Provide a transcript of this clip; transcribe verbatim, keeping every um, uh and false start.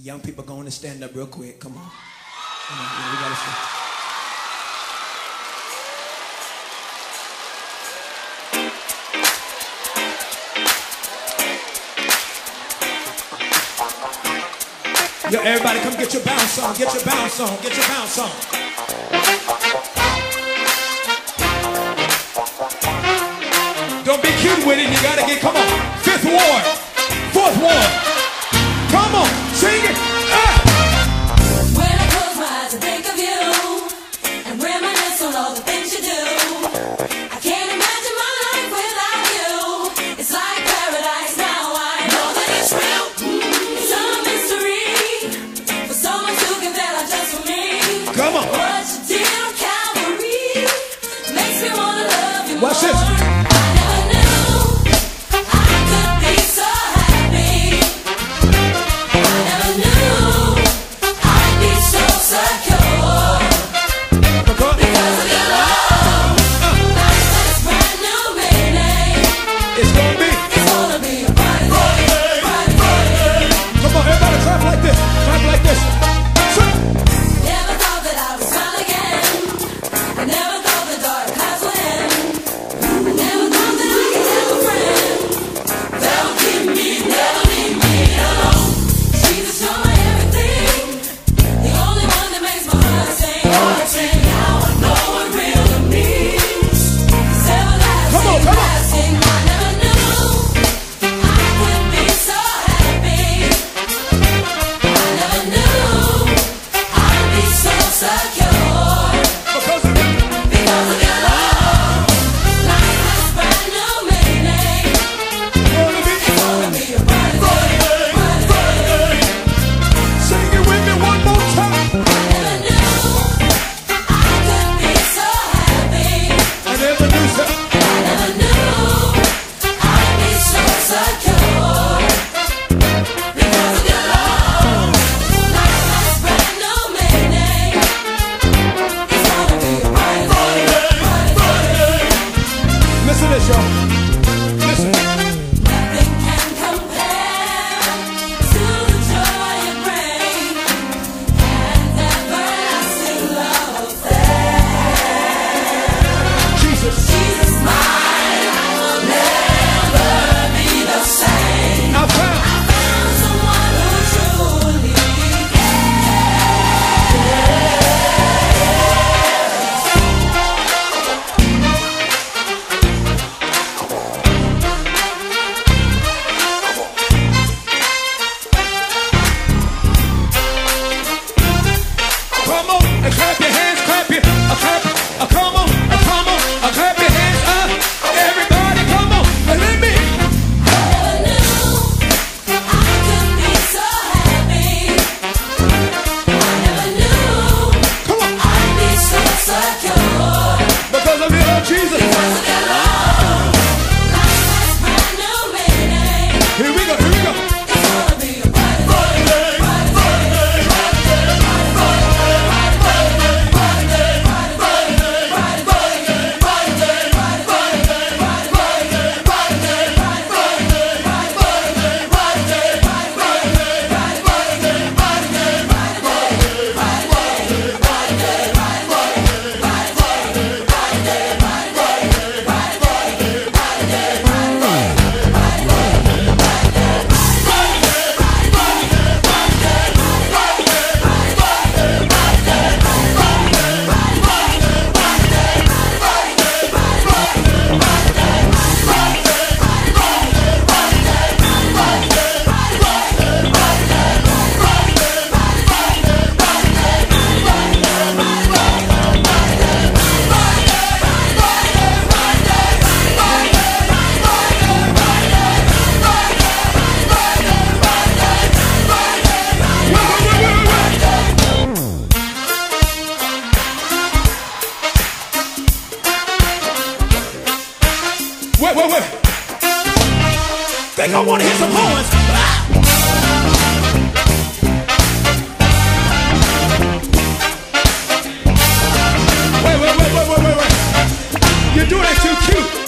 Young people going to stand up real quick. Come on. Come on. Yeah, we gotta stand. Yo, everybody come get your bounce on. Get your bounce on. Get your bounce on. Don't be cute with it. You gotta get, come on. Fifth ward. Fourth ward. Come on. Sing it. Ah. When I close my eyes, I think of you and reminisce on all the things you do. I can't imagine my life without you. It's like paradise now. I know that it's real. It's a mystery. For so much you give that are just for me. Come on. What you did on Calvary makes me wanna love you more. Watch this. Wait, wait, wait. Think I want to hit some horns. Ah! Wait, wait, wait, wait, wait, wait, wait. You're doing it too cute.